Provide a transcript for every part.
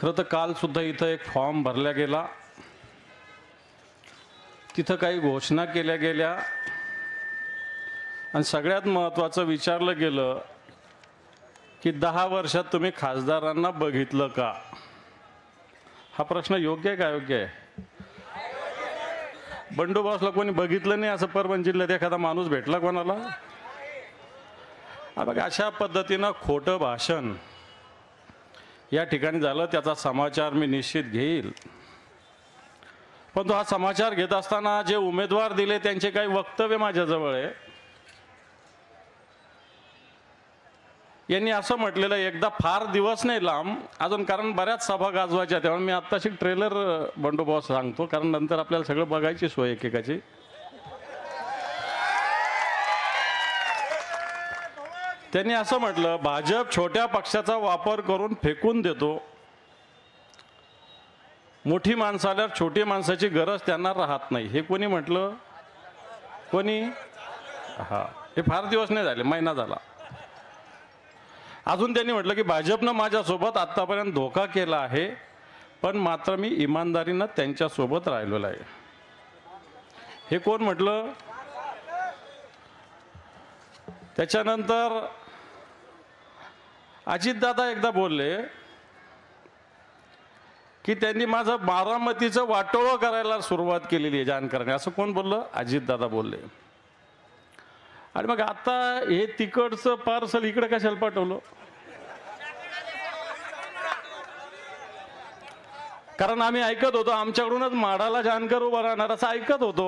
खरं तर काल सुद्धा इथं एक फॉर्म भरला गेला, तिथं काही घोषणा केल्या गेल्या आणि सगळ्यात महत्त्वाचं विचारलं गेलं की 10 वर्षात तुम्ही खासदारांना बघितलं का? हा प्रश्न योग्य आहे का अयोग्य आहे? बंडोबासला कोणी बघितलं नाही असं परभणी जिल्ह्यात एखादा माणूस भेटला कोणाला? बघा, अशा पद्धतीनं खोटं भाषण या ठिकाणी झालं, त्याचा समाचार मी निश्चित घेईल. पण तो हा समाचार घेत असताना जे उमेदवार दिले त्यांचे काही वक्तव्य माझ्याजवळ आहे. यांनी असं म्हटलेलं, एकदा फार दिवस नाही लांब अजून, कारण बऱ्याच सभा गाजवायच्या, तेव्हा मी आत्ताशी ट्रेलर बंडोबा सांगतो, कारण नंतर आपल्याला सगळं बघायची सोय एकेकाची. त्यांनी असं म्हटलं, भाजप छोट्या पक्षाचा वापर करून फेकून देतो, मोठी माणसं आल्यावर छोटी माणसाची गरज त्यांना राहत नाही. हे कोणी म्हटलं? कोणी? हा, हे फार दिवस नाही झाले, महिना झाला. अजून त्यांनी म्हटलं की भाजपनं माझ्यासोबत आत्तापर्यंत धोका केला आहे, पण मात्र मी इमानदारीनं त्यांच्यासोबत राहिलेलो आहे. हे कोण म्हटलं? त्याच्यानंतर अजितदादा एकदा बोलले की त्यांनी माझं बारामतीचं वाटोळं करायला सुरुवात केलेली आहे जानकरांनी. असं कोण बोललं? अजितदादा बोलले. आणि मग आता हे तिकडचं पार्सल इकडे कशाला पाठवलं? कारण आम्ही ऐकत होतो आमच्याकडूनच माडाला जानकर उभा राहणार असं ऐकत होतो.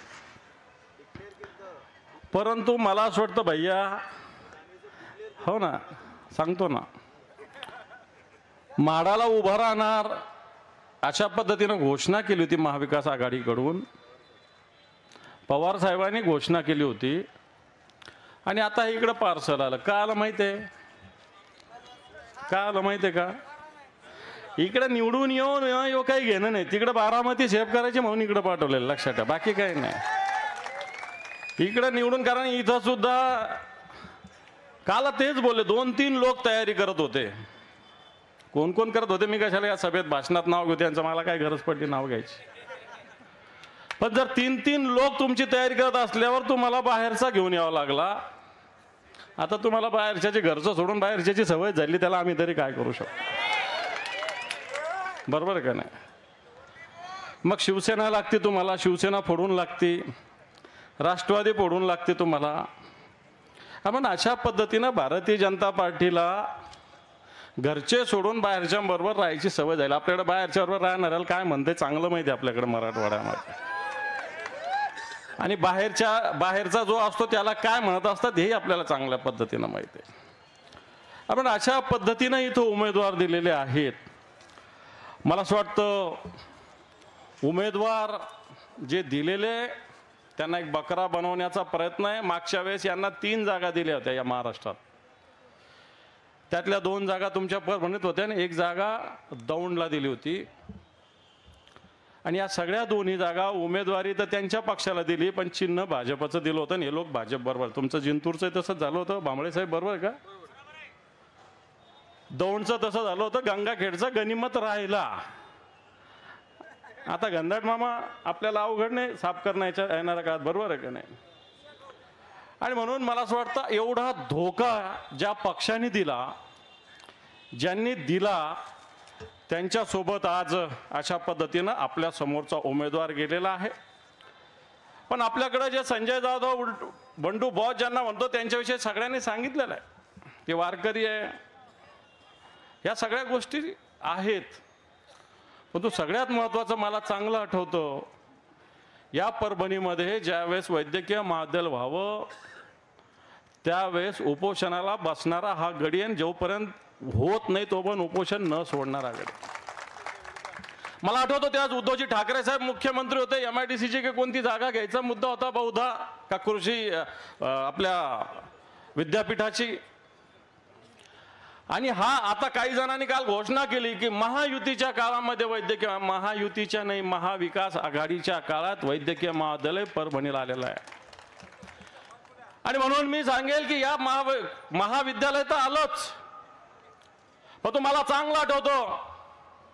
परंतु मला असं वाटतं भैया, हो ना, सांगतो ना, माडाला उभा राहणार अशा पद्धतीनं घोषणा केली होती महाविकास आघाडीकडून. पवार साहेबांनी घोषणा केली होती आणि आता इकडं पार्सल आलं. का आलं माहिती आहे? का आलं माहिती आहे का? इकडं निवडून येऊन काही घेणं नाही, तिकडं बारामती सेव्ह करायची म्हणून इकडं पाठवलेलं, लक्षात ठेवा, बाकी काही नाही. इकडं निवडून, कारण इथं सुद्धा काल तेच बोलले, 2-3 लोक तयारी करत होते. कोण कोण करत होते मी कशाला या सभेत भाषणात नाव घेऊ, त्यांचं मला काय गरज पडली नाव घ्यायची. पण जर 3-3 लोक तुमची तयारी करत असल्यावर तुम्हाला बाहेरचा घेऊन यावा लागला. आता तुम्हाला बाहेरच्याची, घरचं सोडून बाहेरच्याची सवय झाली, त्याला आम्ही तरी काय करू शकतो? बरोबर आहे का नाही? मग शिवसेना लागते तुम्हाला, शिवसेना फोडून लागते, राष्ट्रवादी फोडून लागते तुम्हाला. आपण अशा पद्धतीनं भारतीय जनता पार्टीला घरचे सोडून बाहेरच्या बरोबर राहायची सवय झाली. आपल्याकडे बाहेरच्या बरोबर राहणाऱ्याला काय म्हणते चांगलं माहिती आहे आपल्याकडे मराठवाड्यामध्ये, आणि बाहेरचा जो असतो त्याला काय म्हणत असतात हेही आपल्याला चांगल्या पद्धतीनं माहिती आहे. आपण अशा पद्धतीनं इथं उमेदवार दिलेले आहेत. मला असं वाटतं उमेदवार जे दिलेले त्यांना एक बकरा बनवण्याचा प्रयत्न आहे. मागच्या वेळेस यांना 3 जागा दिल्या होत्या या महाराष्ट्रात, त्यातल्या 2 जागा तुमच्या परभणीत होत्या आणि 1 जागा दौंडला दिली होती. आणि या सगळ्या 2ही जागा उमेदवारी तर त्यांच्या पक्षाला दिली, पण चिन्ह भाजपचं दिलं होतं आणि हे लोक भाजप बरोबर. तुमचं जिंतूरचं तसंच झालं होतं, भांबळे साहेब बरोबर का? दौंडचं तसं झालं होतं, गंगाखेडचा गनिमत राहिला. आता गंधाट मामा आपल्याला अवघड नाही साफ करण्याच्या येणाऱ्या काळात, बरोबर आहे का नाही? आणि म्हणून मला असं वाटतं एवढा धोका ज्या पक्षाने दिला, ज्यांनी दिला, त्यांच्यासोबत आज अशा पद्धतीनं आपल्या समोरचा उमेदवार गेलेला आहे. पण आपल्याकडे जे संजय जाधव, बंडू बॉस ज्यांना म्हणतो, त्यांच्याविषयी सगळ्यांनी सांगितलेलं आहे. ते वारकरी आहे, या सगळ्या गोष्टी आहेत. पण तो सगळ्यात महत्त्वाचं मला चांगलं आठवतं, या परभणीमध्ये ज्यावेळेस वैद्यकीय महाविद्यालय व्हावं त्यावेळेस उपोषणाला बसणारा हा गडी, आणि जोपर्यंत होत नाही तो पण उपोषण न सोडणारा गडी. मला आठवतं त्याच उद्धवजी ठाकरे साहेब मुख्यमंत्री होते, MIDCची की कोणती जागा घ्यायचा मुद्दा होता बहुधा, का कृषी आपल्या विद्यापीठाची. आणि हा आता काही जणांनी काल घोषणा केली की महायुतीच्या काळामध्ये वैद्यकीय, महायुतीच्या नाही, महाविकास आघाडीच्या काळात वैद्यकीय महाविद्यालय परभणीला आलेलं आहे. आणि म्हणून मी सांगेल की या महाविद्यालय तर आलंच, पण तुम्हाला चांगलं आठवतो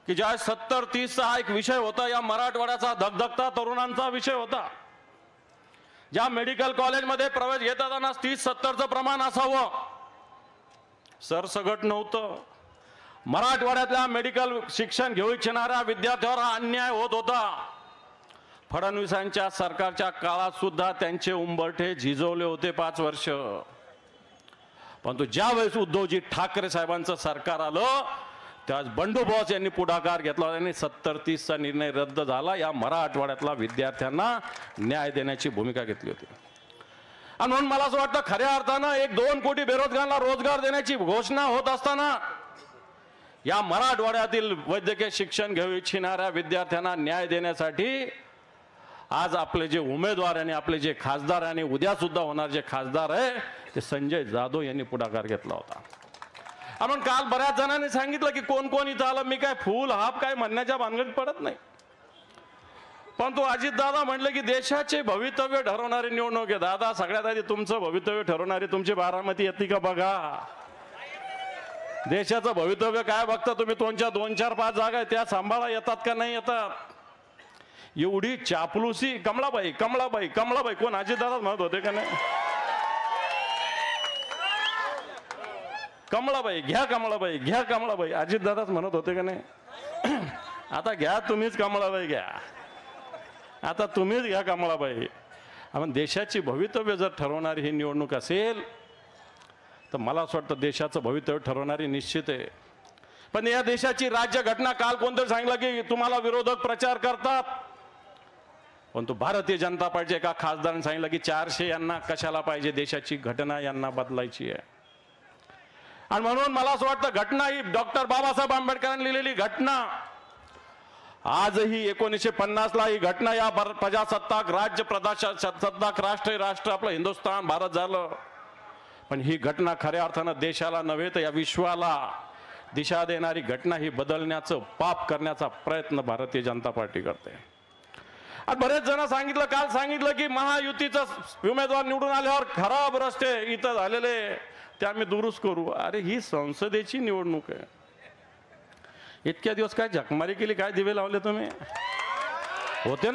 की ज्या 70-30चा हा एक विषय होता, या मराठवाड्याचा धगधगता तरुणांचा विषय होता. ज्या मेडिकल कॉलेजमध्ये प्रवेश घेताना 30-70चं प्रमाण असावं, सरसगट नव्हतं. मराठवाड्यातल्या मेडिकल शिक्षण घेऊ इच्छिणाऱ्या विद्यार्थ्यांवर हा अन्याय होत होता. फडणवीसांच्या सरकारच्या काळात सुद्धा त्यांचे उंबरठे झिजवले होते 5 वर्ष. परंतु ज्यावेळेस उद्धवजी ठाकरे साहेबांचं सरकार आलं, त्यावेळेस बंडू बॉस यांनी पुढाकार घेतला आणि 70-30चा निर्णय रद्द झाला. या मराठवाड्यातल्या विद्यार्थ्यांना न्याय देण्याची भूमिका घेतली होती. आणि म्हणून मला असं वाटतं, खऱ्या अर्थानं 1-2 कोटी बेरोजगारांना रोजगार देण्याची घोषणा होत असताना या मराठवाड्यातील वैद्यकीय शिक्षण घेऊ इच्छिणाऱ्या विद्यार्थ्यांना न्याय देण्यासाठी आज आपले जे उमेदवार आणि आपले जे खासदार आणि उद्या सुद्धा होणार जे खासदार आहे ते संजय जाधव यांनी पुढाकार घेतला होता. आपण काल बऱ्याच जणांनी सांगितलं की कोण कोण इथं आलं. मी काय फुल हाफ काय म्हणण्याच्या भानगडीत पडत नाही. पण तो अजितदादा म्हटलं की देशाचे भवितव्य ठरवणारी निवडणूक आहे. दादा, सगळ्यात आधी तुमचं भवितव्य ठरवणारी तुमची बारामती येते का बघा. देशाचं भवितव्य काय बघता तुम्ही? तुमच्या 2-4-5 जागा त्या सांभाळा येतात का नाही येतात? एवढी चापलुसी. कमळाबाई कमळाबाई कमळाबाई कोण अजितदादा म्हणत होते का नाही? कमळाबाई घ्या, कमळाबाई घ्या, कमळाबाई अजितदादाच म्हणत होते का नाही? आता घ्या तुम्हीच कमळाबाई घ्या, आता तुम्हीच घ्या कमळाबाई. आपण देशाची भवितव्य जर ठरवणारी ही निवडणूक असेल तर मला असं वाटतं देशाचं भवितव्य ठरवणारी निश्चित आहे. पण या देशाची राज्यघटना, काल कोणतरी सांगितलं की तुम्हाला विरोधक प्रचार करतात, पण तो भारतीय जनता पार्टीच्या एका खासदाराने सांगितलं की 400 यांना कशाला पाहिजे, देशाची घटना यांना बदलायची आहे. आणि म्हणून मला असं वाटतं घटना ही डॉक्टर बाबासाहेब आंबेडकरांनी लिहिलेली घटना आजही 1950ला ही घटना या प्रजासत्ताक राज्य प्रजासत्ताक राष्ट्र आपलं हिंदुस्थान भारत झालं. पण ही घटना खऱ्या अर्थानं देशाला नव्हे तर या विश्वाला दिशा देणारी घटना, ही बदलण्याचं पाप करण्याचा प्रयत्न भारतीय जनता पार्टी करते. आणि बरेच जण सांगितलं, काल सांगितलं की महायुतीचा उमेदवार निवडून आल्यावर खराब रस्ते इथं झालेले ते आम्ही दुरुस्त करू. अरे ही संसदेची निवडणूक आहे. इतक्या दिवस काय झकमारी केली, काय दिवे लावले तुम्ही? होते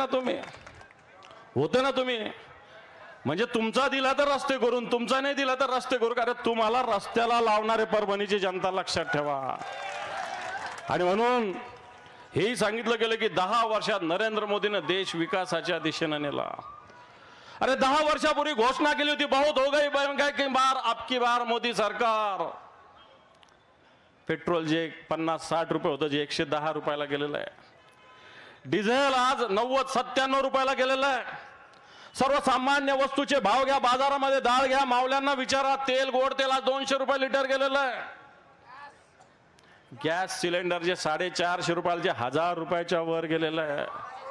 ना तुम्ही म्हणजे तुमचा दिला तर रस्ते करून, तुमचा नाही दिला तर रस्ते करू. अरे तुम्हाला रस्त्याला लावणारे परभणीची जनता लक्षात ठेवा. आणि म्हणून हेही सांगितलं गेलं की 10 वर्षात नरेंद्र मोदीने देश विकासाच्या दिशेनं नेला. अरे 10 वर्षापूर्वी घोषणा केली होती, बहुत हो गई महंगाई की बार, अब की बार मोदी सरकार. पेट्रोल जे 50-60 रुपये होतं जे 110 रुपयाला गेलेलं आहे. डिझेल आज 90-97 रुपयाला गेलेलं आहे. सर्वसामान्य वस्तूचे भाव घ्या, बाजारामध्ये डाळ घ्या, मावल्यांना विचारा, तेल गोड तेल आज 200 रुपये लिटर गेलेलं आहे. गॅस सिलेंडर जे 450 रुपयाला जे 1000 रुपयाच्या वर गेलेलं आहे.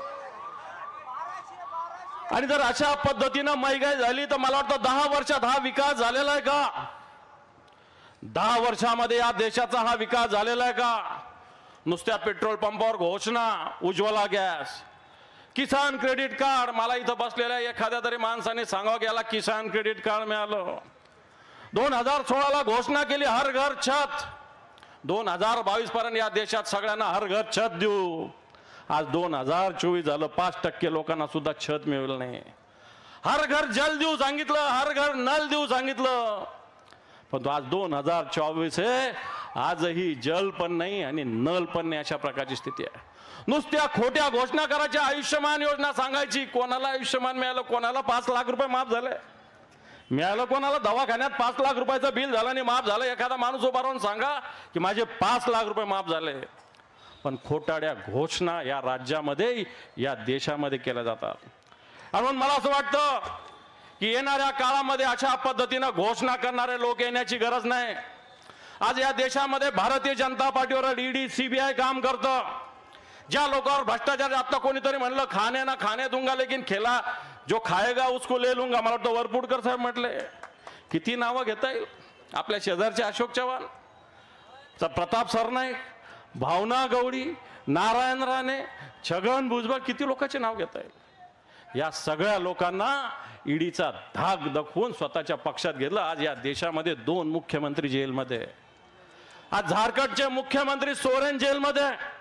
आणि जर अशा पद्धतीनं महागाई झाली तर मला वाटतं 10 वर्षात हा विकास झालेला आहे का? 10 वर्षामध्ये या देशाचा हा विकास झालेला आहे का? नुसत्या पेट्रोल पंपावर घोषणा, Ujjwala gas, Kisan credit card. मला इथं बसलेल्या एखाद्या तरी माणसाने सांगावं गेला किसान क्रेडिट कार्ड मिळालं. 2016ला घोषणा केली हर घर छत. 2022 पर्यंत या देशात सगळ्यांना हर घर छत देऊ. आज 2024 झालं, 5% लोकांना सुद्धा छत मिळालं नाही. हर घर जल देऊ सांगितलं, हर घर नल देऊ सांगितलं, पण आज 2024 आहे, आजही जल पण नाही आणि नल पण नाही, अशा प्रकारची स्थिती आहे. नुसत्या खोट्या घोषणा करायच्या. आयुष्यमान योजना सांगायची, कोणाला आयुष्यमान मिळालं, कोणाला 5 लाख रुपये माफ झाले मिळालं, कोणाला दवाखान्यात 5 लाख रुपयाचं बिल झालं आणि माफ झालं. एखादा माणूस उभा राहून सांगा की माझे 5 लाख रुपये माफ झाले. पण खोटाड्या घोषणा या राज्यामध्ये या देशामध्ये केल्या जातात. म्हणून मला असं वाटतं की येणाऱ्या काळामध्ये अशा पद्धतीनं घोषणा करणारे लोक येण्याची गरज नाही. आज या देशामध्ये भारतीय जनता पार्टीवर ईडी सीबीआय काम करतं. ज्या लोकांवर भ्रष्टाचार, आता कोणीतरी म्हणलं खाने ना खाने दूंगा लेकिन खेला जो खाएगा उसको ले लूंगा. मला वाटतं वरपुडकर साहेब म्हटले. किती नावं घेता येईल? आपल्या शेजारचे अशोक चव्हाण, प्रताप सरनाईक, भावना गवळी, नारायण राणे, छगन भुजबळ, किती लोकांचे नाव घेता येईल? या सगळ्या लोकांना ईडीचा धाक दाखवून स्वतःच्या पक्षात घेतलं. आज या देशामध्ये 2 मुख्यमंत्री जेलमध्ये. आज झारखंडचे मुख्यमंत्री सोरेन जेलमध्ये.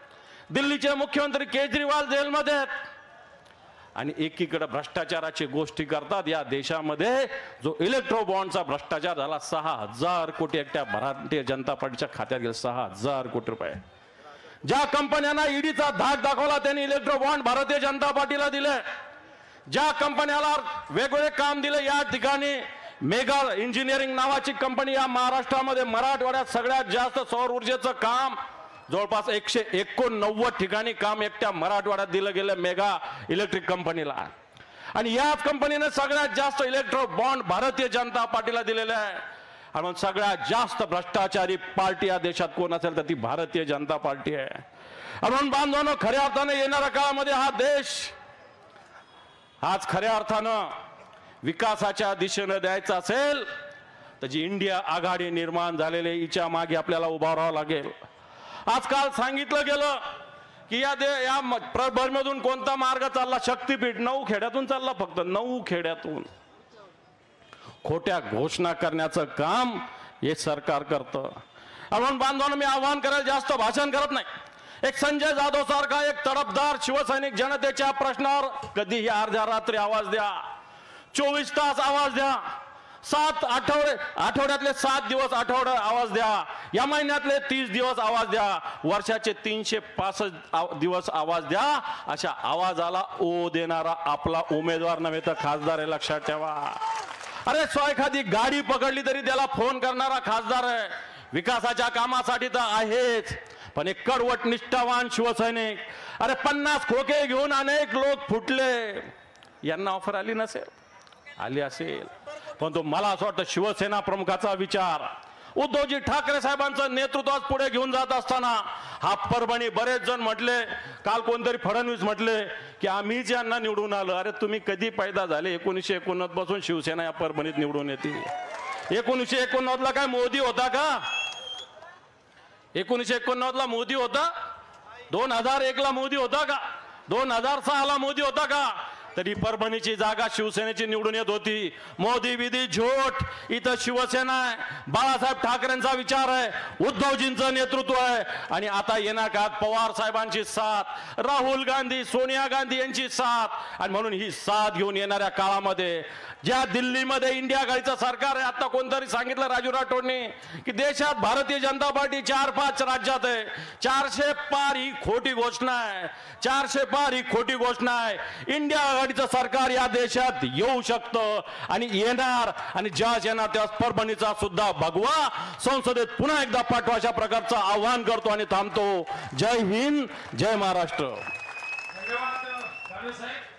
दिल्लीचे मुख्यमंत्री केजरीवाल जेलमध्ये आहेत आणि एकीकडे भ्रष्टाचाराची गोष्टी करतात। या देशामध्ये जो इलेक्ट्रो बॉन्डचा भ्रष्टाचार झाला 6,000 कोटी एकट्या भारतीय जनता पार्टीच्या खात्यात गेले 6,000 कोटी रुपये। ज्या कंपन्यांना ईडीचा धाक दाखवला त्यांनी इलेक्ट्रो बॉन्ड भारतीय जनता पार्टीला दिले। ज्या कंपन्याला वेगवेगळे काम दिले, या ठिकाणी मेगा इंजिनिअरिंग नावाची कंपनी या महाराष्ट्रामध्ये मराठवाड्यात सगळ्यात जास्त सौर ऊर्जेचं काम जवळपास 189 ठिकाणी काम एकट्या मराठवाड्यात दिलं गेलं मेगा इलेक्ट्रिक कंपनीला। आणि याच कंपनीने सगळ्यात जास्त इलेक्ट्रो बॉन्ड भारतीय जनता पार्टीला दिलेले आहे। आणि सगळ्यात जास्त भ्रष्टाचारी पार्टी या देशात कोण असेल तर ती भारतीय जनता पार्टी आहे। म्हणून बांधवांनो, खऱ्या अर्थाने येणाऱ्या काळामध्ये हा देश आज खऱ्या अर्थानं विकासाच्या दिशेने द्यायचा असेल तर जी इंडिया आघाडी निर्माण झालेली हिच्या मागे आपल्याला उभा राहावं लागेल। आजकाल सांगितलं गेलं की या प्रभरमधून कोणता मार्ग चालला, शक्तीपीठ 9 खेड्यातून चालला, फक्त 9 खेड्यातून। खोट्या घोषणा करण्याचं काम हे सरकार करतं। म्हणून बांधवांनो, मी आवाहन करायला जास्त भाषण करत नाही। एक संजय जाधव सारखा एक तडफदार शिवसैनिक जनतेच्या प्रश्नावर कधीही अर्ध्या रात्री आवाज द्या, 24 तास आवाज द्या, 7 आठवड्यातले 7 दिवस आवाज द्या, या महिन्यातले 30 दिवस आवाज द्या, वर्षाचे 365 दिवस आवाज द्या। अशा आवाजाला ओ देणारा आपला उमेदवार नव्हे तर खासदार आहे, लक्षात ठेवा। अरे एखादी गाडी पकडली तरी त्याला फोन करणारा खासदार आहे। विकासाच्या कामासाठी तर आहेच, पण एक कडवट निष्ठावान शिवसैनिक। अरे 50 खोके घेऊन अनेक लोक फुटले, यांना ऑफर आली नसेल, आली असेल, पण तो मला असं वाटतं शिवसेना प्रमुखाचा विचार उद्धवजी ठाकरे साहेबांचं नेतृत्व पुढे घेऊन जात असताना हा परभणी बरेच जण म्हटले, काल कोणतरी फडणवीस म्हटले की आम्हीच यांना निवडून आलो। अरे तुम्ही कधी पैदा झाले? 1989 पासून शिवसेना या परभणीत निवडून येते। 1989 ला काय मोदी होता का? 1989 ला मोदी होता? 2001 ला मोदी होता का? 2006 ला मोदी होता का? तरी परभणीची जागा शिवसेनेची निवडून येत होती। मोदी विधी झोट, इथं शिवसेना आहे, बाळासाहेब ठाकरेंचा विचार आहे, उद्धवजींचं नेतृत्व आहे। आणि आता येणार काळात पवार साहेबांची साथ, राहुल गांधी, सोनिया गांधी यांची साथ। आणि म्हणून ही साथ घेऊन येणाऱ्या काळामध्ये ज्या दिल्लीमध्ये इंडिया आघाडीचं सरकार आहे, आता कोणतरी सांगितलं राजू राठोडने की देशात भारतीय जनता पार्टी 4-5 राज्यात आहे। 400 पार ही खोटी घोषणा आहे, 400 पार ही खोटी घोषणा आहे। इंडिया आघाडीचं सरकार या देशात येऊ शकतं आणि येणार, आणि ज्या येणार त्या परभणीचा सुद्धा भगवा संसदेत पुन्हा एकदा पाठवा, अशा प्रकारचं आवाहन करतो आणि थांबतो। जय हिंद, जय महाराष्ट्र। धन्यवाद साहेब।